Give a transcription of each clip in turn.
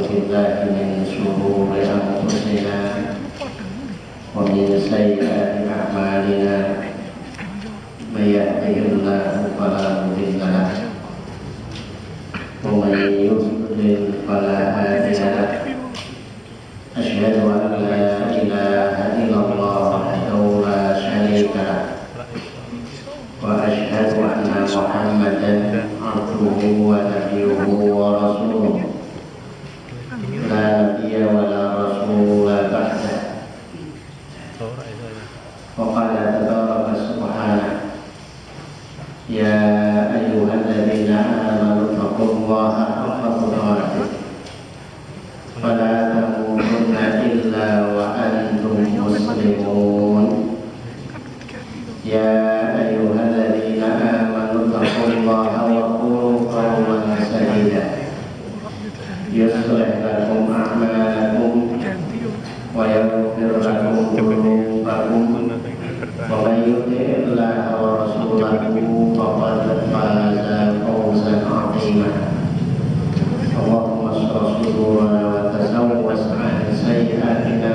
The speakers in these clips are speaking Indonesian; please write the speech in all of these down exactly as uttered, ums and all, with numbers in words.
بالله من شرور أنفسنا ومن سيئات أعمالنا من يهده الله فلا مضل له ومن يضلل فلا هادي له أشهد أن لا إله إلا الله وحده لا شريك له وأشهد أن محمدا عبده ونبيه ورسوله لا نبي ولا رسول بعده وقال تبارك سبحانه يا أيها الذين آمنوا اتقوا الله حق تقاته ولا تموتن إلا وأنتم مسلمون يا أيها الذين آمنوا اتقوا الله وقولوا قولا سديدا يصلح لكم أعمالكم ويغفر لكم ذنوبكم ومن يطع الله ورسوله فقد فاز فوزا عظيما اللهم اشرح صدورنا وتسوس عن سيئاتنا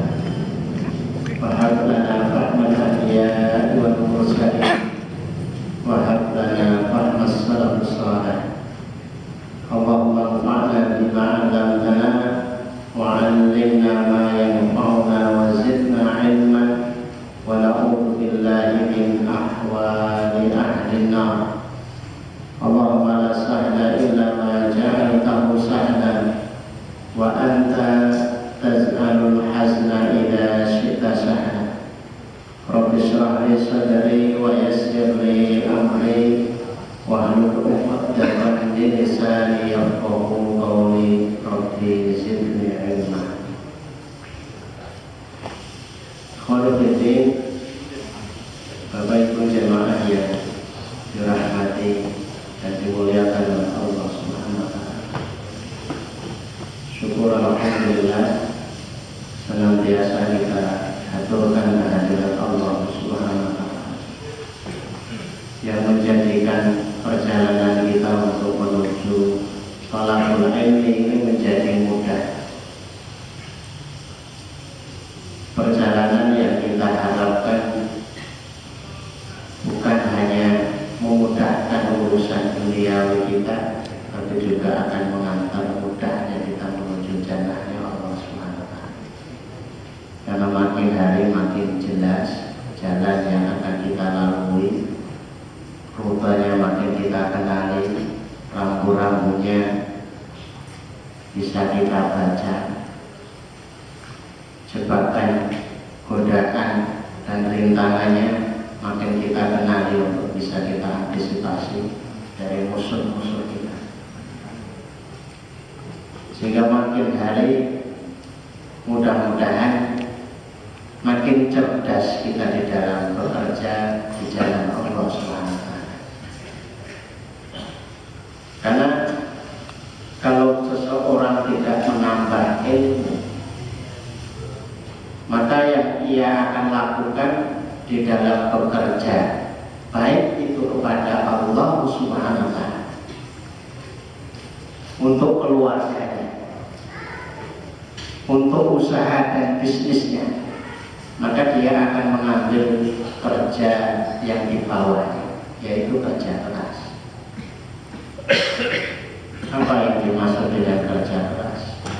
وهب لنا فهم الأنبياء والمرسلين وهب لنا فهم السلف الصالح اللهم انفعنا بما علمتنا وعلمنا ما ينفعنا وزدنا علما ونعوذ بالله من أحوال أهل النار اللهم لا سهل إلا ما جعلته سهلا وأنت تجعل الحزن إذا شئت سهلا رب اشرح لي صدري ويسر لي أمري واحلل عقدة من لساني يفقهوا قولي ربي زدني علما. Khairuddin, Bapak Ibu jemaah yang dirahmati dan dimuliakan oleh Allah Subhanahu wa taala. Syukur alhamdulillah senantiasa kita haturkan kehadirat Allah Subhanahu wa taala yang menjadikan perjalanan kita untuk menuju thalabul ilmi ini menjadi mudah. Perjalanan yang kita harapkan bukan hanya memudahkan urusan duniawi kita, tapi juga akan mengantar mudahnya kita menuju jannahnya Allah Subhanahu wa taala. Karena makin hari makin jelas jalan yang akan kita lalui, rutenya makin kita kenali, rambu-rambunya bisa kita baca, jebakan, godaan dan rintangannya makin kita kenali untuk bisa kita antisipasi dari musuh-musuh kita, sehingga makin hari mudah-mudahan makin cerdas kita di dalam bekerja di jalan Allah Subhanahu wa taala. Karena kalau seseorang tidak menambah ilmu, maka yang ia akan lakukan di dalam bekerja, baik itu kepada Allah Subhanahu wa taala, untuk keluarganya, untuk usaha dan bisnisnya, maka dia akan mengambil kerja yang di bawahnya, yaitu kerja keras. Apa yang dimaksud dengan kerja keras?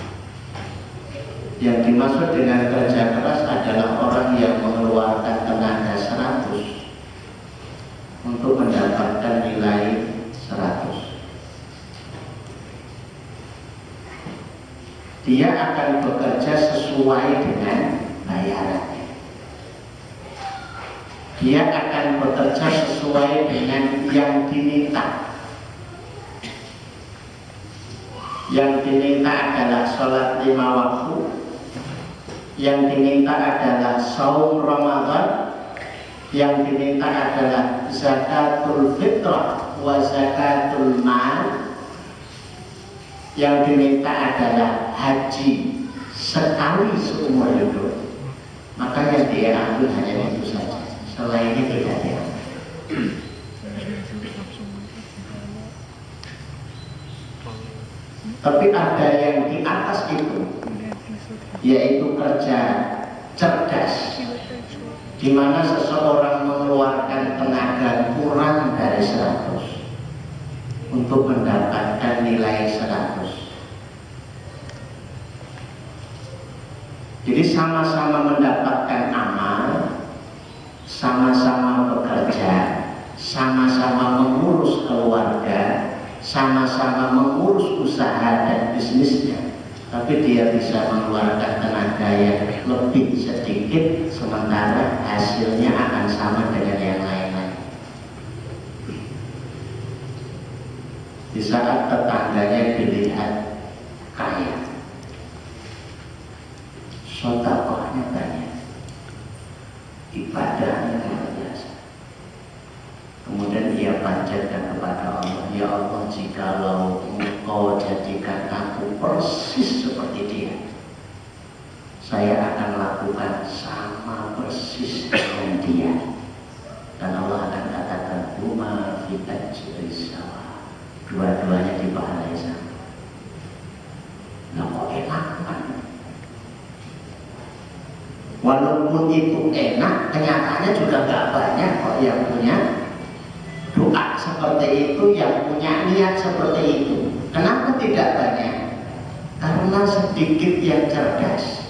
Yang dimaksud dengan kerja keras adalah orang yang mengeluarkan tenaga seratus untuk mendapatkan nilai seratus. Dia akan bekerja sesuai dengan bayarannya. Dia akan bekerja sesuai dengan yang diminta. Yang diminta adalah sholat lima waktu, yang diminta adalah saum Ramadan, yang diminta adalah zakatul fitrah wa zakatul mal, yang diminta adalah haji sekali seumur hidup. Maka yang dia ambil hanya itu saja, selainnya tidak diambil. Tapi ada yang di atas itu, yaitu kerja cerdas, di mana seseorang mengeluarkan tenaga kurang dari seratus untuk mendapatkan nilai seratus. Jadi sama-sama mendapatkan amal, sama-sama bekerja, sama-sama mengurus keluarga, sama-sama mengurus usaha dan bisnisnya, tapi dia bisa mengeluarkan tenaga yang lebih sedikit, sementara hasilnya akan sama dengan yang lain-lain. Di saat tetangganya dilihat kaya, sedekahnya banyak, ibadahnya luar biasa, kemudian ia panjatkan kepada Allah, ya Allah, jikalau Engkau jadikan aku persis seperti dia, saya akan lakukan sama persis dengan dia. Dan Allah akan katakan, huma fi ajri sawa, dua-duanya dipahalai sama. Nah, kok enak kan? Walaupun itu enak, kenyataannya juga gak banyak kok yang punya doa seperti itu, yang punya niat seperti itu. Kenapa tidak banyak? Karena sedikit yang cerdas.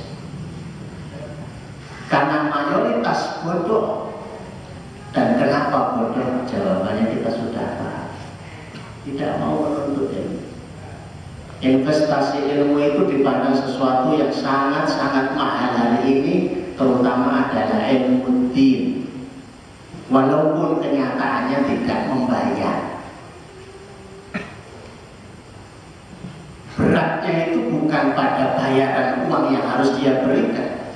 Karena mayoritas bodoh. Dan kenapa bodoh? Jawabannya kita sudah paham. Tidak mau menuntut ilmu. Investasi ilmu itu dipandang sesuatu yang sangat-sangat mahal hari ini, terutama adalah ilmu din. Walaupun kenyataannya tidak membayar. Beratnya itu bukan pada bayaran uang yang harus dia berikan,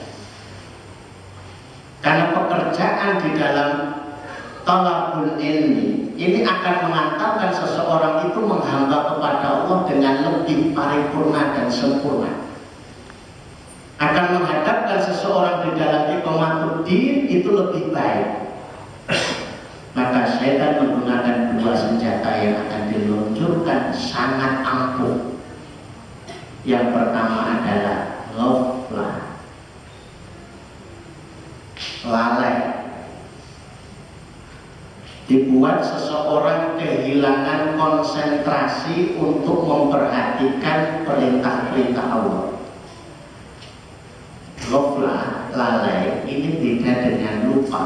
karena pekerjaan di dalam talabul ilmi ini akan mengantarkan seseorang itu menghamba kepada Allah dengan lebih paripurna dan sempurna, akan menghadapkan seseorang di dalam iqamatul-din itu lebih baik. Maka setan menggunakan dua senjata yang akan diluncurkan sangat ampuh. Yang pertama adalah ghaflah, lalai, dibuat seseorang kehilangan konsentrasi untuk memperhatikan perintah-perintah Allah. Ghaflah, lalai, ini beda dengan lupa.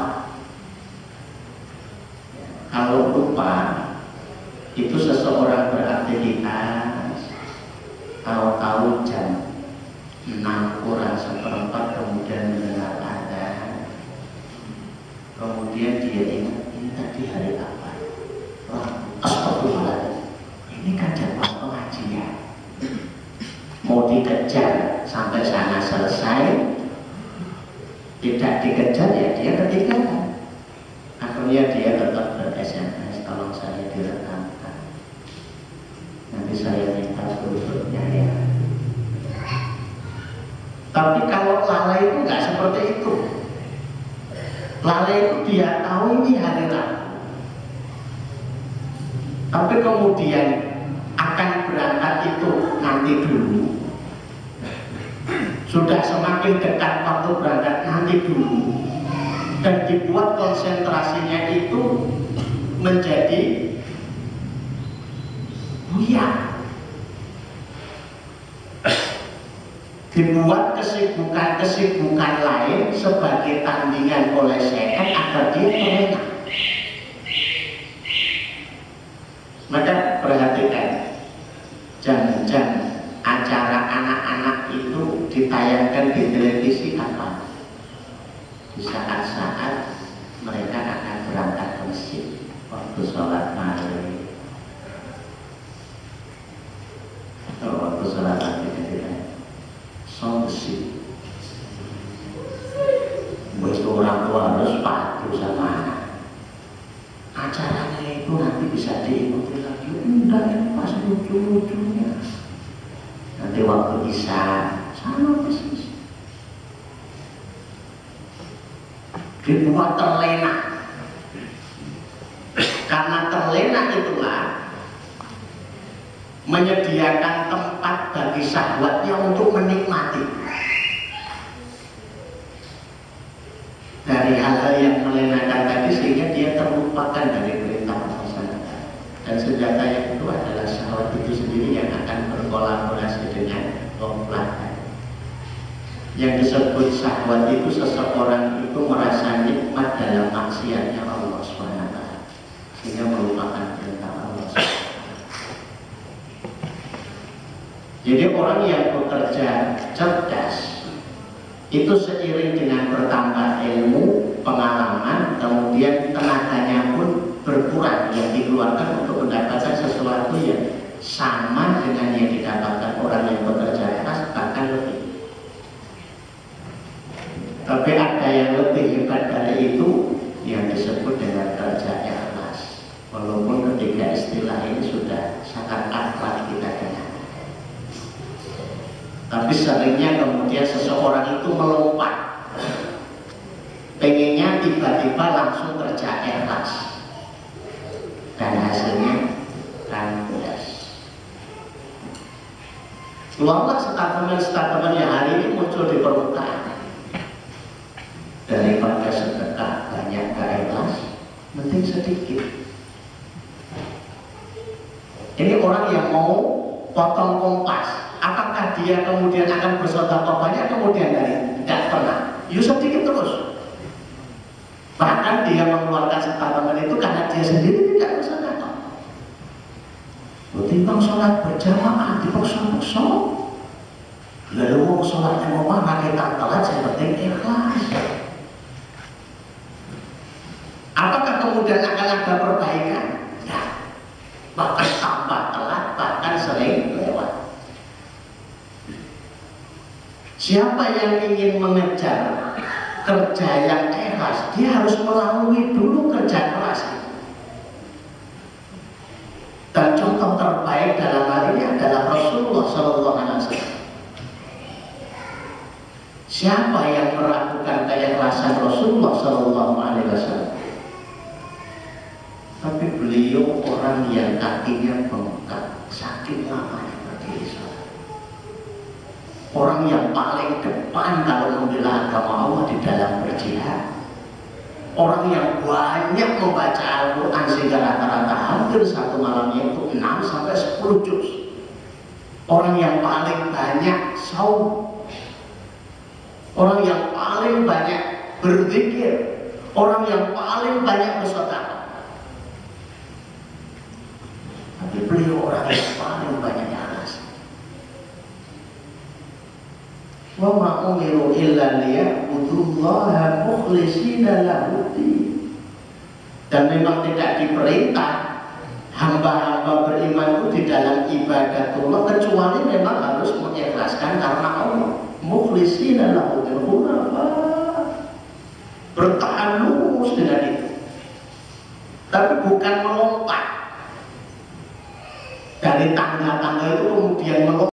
Kalau lupa itu seseorang beraktivitas, tahu-tahu jam enam kurang seperempat kemudian mendengar adzan, kemudian dia ingat, ini tadi hari apa? Wah, astagfirullah, ini kan jadwal pengajian. Mau dikejar sampai sana selesai, tidak dikejar ya dia ketinggalan. Akhirnya dia tetap ber-S M S, tolong saya direkamkan, nanti saya minta berikutnya ya. Tapi kalau lalai itu nggak seperti itu. Lalai itu dia tahu ini hari Rabu, tapi kemudian akan berangkat itu nanti dulu. Sudah semakin dekat waktu berangkat nanti dulu. Dan dibuat konsentrasinya itu menjadi buyar. Dibuat kesibukan-kesibukan lain sebagai tandingan oleh setan agar dia terlena. Maka perhatikan, jam-jam acara anak-anak itu ditayangkan di televisi apa? Di saat-saat mereka akan berangkat ke masjid, waktu sholat maghrib, atau waktu sholat maghrib, sholat masjid. Begitu orang tua harus patuh sama anak. Acaranya itu nanti bisa diikuti lagi. Enggak, ini pas lucu-lucunya. Nanti waktu isya sama persis. Dibuat terlena. Karena terlena itulah menyediakan tempat bagi syahwatnya untuk menikmati dari hal-hal yang melenakan tadi, sehingga dia terlupakan dari perintah Allah subhanahu wa taala. Dan senjata yang itu adalah syahwat itu sendiri yang akan berkolaborasi dengan Allah. Yang disebut syahwat itu seseorang itu merasa nikmat dalam maksiatnya Allah subhanahu wa taala, sehingga melupakan perintah Allah subhanahu wa taala. Jadi orang yang bekerja cerdas itu seiring dengan bertambah ilmu, pengalaman, kemudian tenaganya pun berkurang yang dikeluarkan untuk mendapatkan sesuatu yang sama dengan yang didapatkan orang yang bekerja keras, bahkan lebih. Tapi ada yang lebih hebat dari itu yang disebut dengan kerja ikhlas. Walaupun ketiga istilah ini sudah sangat akrab kita dengar, tapi seringnya kemudian seseorang itu melompat, pengennya tiba-tiba langsung kerja ikhlas, dan hasilnya kandas. Keluarlah statement-statement yang hari ini muncul di permukaan. Daripada sedekah banyak gak ikhlas, mending sedikit. Ini orang yang mau potong kompas, apakah dia kemudian akan bersedekah banyak kemudian dari tidak pernah? Ya sedikit terus. Bahkan dia mengeluarkan statement itu karena dia sendiri tidak bersedekah. Ketimbang sholat berjamaah dipaksa-paksa, lalu mau sholatnya mau mana kita telat, saya penting ikhlas. Apakah kemudian akan ada perbaikan? Ya, bahkan tambah telat, bahkan sering lewat. Siapa yang ingin mengejar kerja yang ikhlas, dia harus melalui dulu kerja keras. Dan contoh terbaik dalam hal ini adalah Rasulullah shallallahu alaihi wasallam. Siapa yang meragukan keikhlasan Rasulullah shallallahu alaihi wasallam? Tapi beliau orang yang kakinya bengkak, sakit lamanya berdiri sholat. Orang yang paling depan kalau membela agama Allah di dalam berjihad. Orang yang banyak membaca Al-Quran sehingga rata-rata hampir satu malamnya itu enam sampai sepuluh juz. Orang yang paling banyak saum. Orang yang paling banyak berzikir. Orang yang paling banyak bersedekah. Tapi beliau orang yang paling banyak ikhlas. Wa ma umiru illa liya'budullaha mukhlishina lahu-d-din. Dan memang tidak diperintah hamba-hamba beriman itu di dalam ibadatullah kecuali memang harus mengikhlaskan karena Allah. Mukhlishina lahu-d-din, bertahan lurus dengan itu. Tapi bukan melompat dari tangga-tangga itu kemudian melompat